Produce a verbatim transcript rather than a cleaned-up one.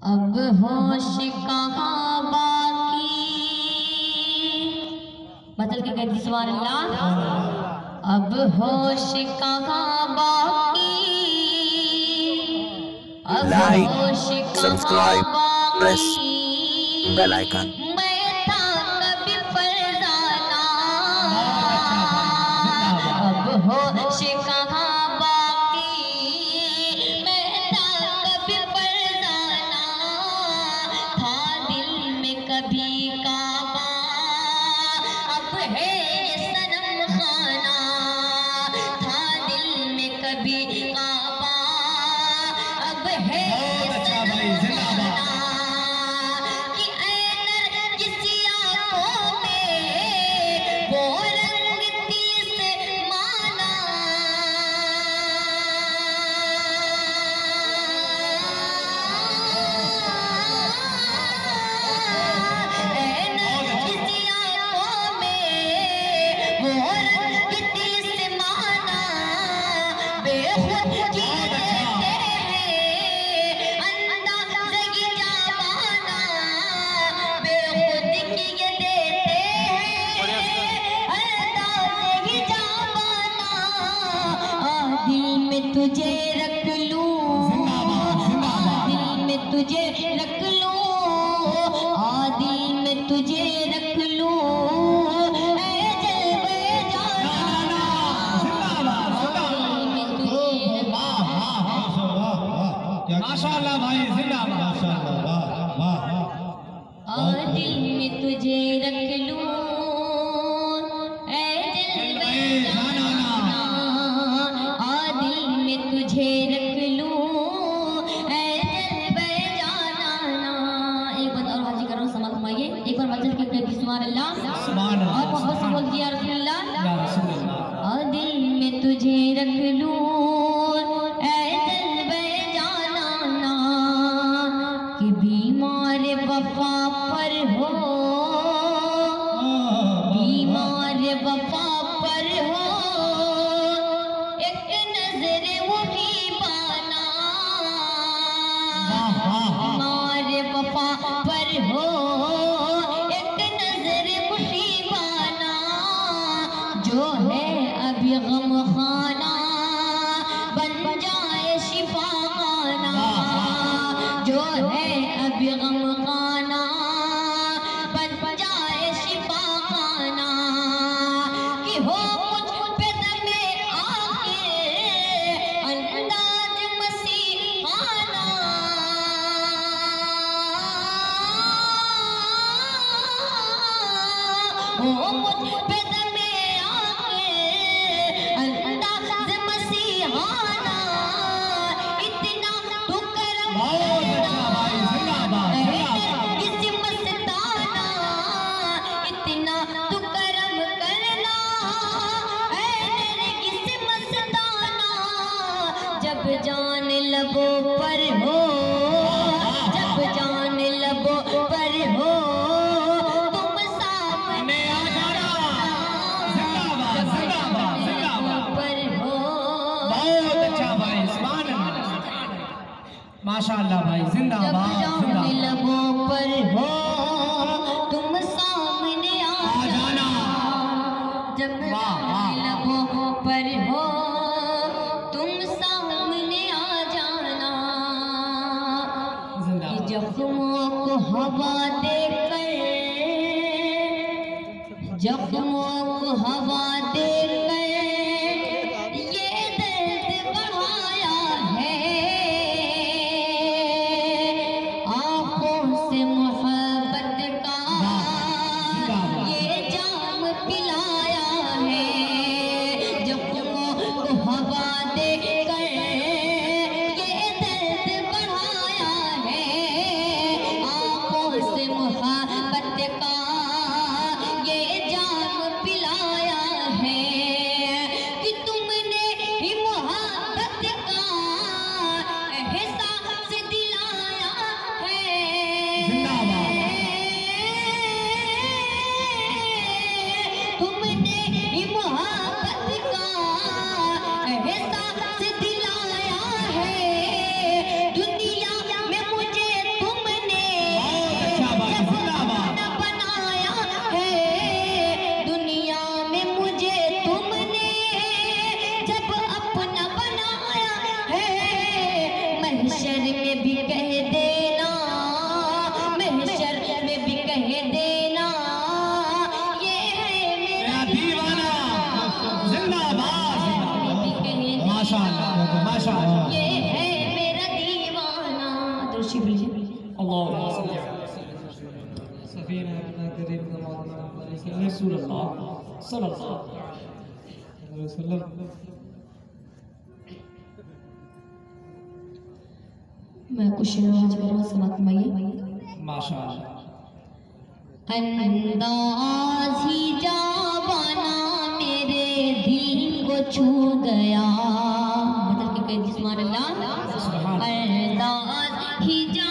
अब होश कहाँ बाकी, बदल के कहती सुभान अल्लाह। अब होश कहाँ बाकी, अब होश सब्सक्राइब, प्रेस बेल आइकन। मैं था कभी फरजाना, अब होश कहाँ बाकी, मैं था कभी फरजाना, था दिल में कभी काबा, अब है सनम खाना, था दिल में कभी काबा, अब है सनम खाना, कि ऐनर किसी आंखों में वो रंग दिल से माना, ऐनर किसी आंखों में वो रंग दिल से माना, बेखुद की देते हैं अंदाज़ ये जावाना, बेखुद की ये देते हैं अंदाज़ ये जावाना, आ दिल में तुझे रख लूं, आ दिल में तुझे रख लूं, आ दिल में तुझे रख लूं, ऐ जलवे जाना, माशाअल्लाह भाई जिंदाबाद। आ दिल में तुझे रख लूं, ऐ जलवे जाना, आ दिल में तुझे रख लूं, ऐ जलवे जाना। एक बात और हाजिर कर रहा हूं, समाल फरमाइए एक बार मजल के कहती सुभान अल्लाह, सुभान अल्लाह। और मोहब्बत से बोल दिया रसूल अल्लाह। या रसूल अल्लाह। आ दिल में तुझे रख लूं, ऐ जलवे जाना ना, कि बीमार वफा पर हो, बीमार वफा पर हो, एक नजर वही पाना, बीमार वफा पर हो, एक नजर वही पाना, जो है अभी गम खाना बन जाए शिफा खाना, जो है अभी गम खाना बन जाए शिफा खाना, कि हो मुझ पे दमे आके अंदाज मसीहाना, हो मुझ पे दमे आके अंदाज मसीहाना, इतना तू करम बहुत अच्छा भाई जिंदाबाद जिंदाबाद। किसी मस्ताना, इतना तू करम करना, ऐ मेरे किसी मस्ताना, जब जान लबों पर हो, जब जान लबों पर हो, तुम सामने आ जाना, जिंदाबाद जब जिंदाबाद जान लबों जिंदाबाद। पर हो, बहुत अच्छा भाई सुभान अल्लाह। माशाअल्लाह भाई जब जिंदाबाद जान जिंदाबाद। लबों पर हो, तुम सामने आ जाना, जब वाह, जान वाह। लबों पर हो, तुम सामने आ जाना, कि जिंदाबाद। जख्मों को हवा देकर, जख्मों को हवा देकर ये दर्द बढ़ाया है, आंखों से मोहब्बत का ये जाम पिलाया है, जख्मों को हवा देकर ये दर्द बढ़ाया है, आंखों से मोहब्बत तशरीफ लीजिए। अल्लाह सफीना अपना करीम का मौला रसूल अल्लाह सल्लल्लाहु अलैहि वसल्लम। मैं कुछ नवाज करूँ समात माइए। माशाअल्लाह। अंदाज ही जावाना मेरे दिल को छू गया, बदल के कह जिस्मान अल्लाह। अंदाज ही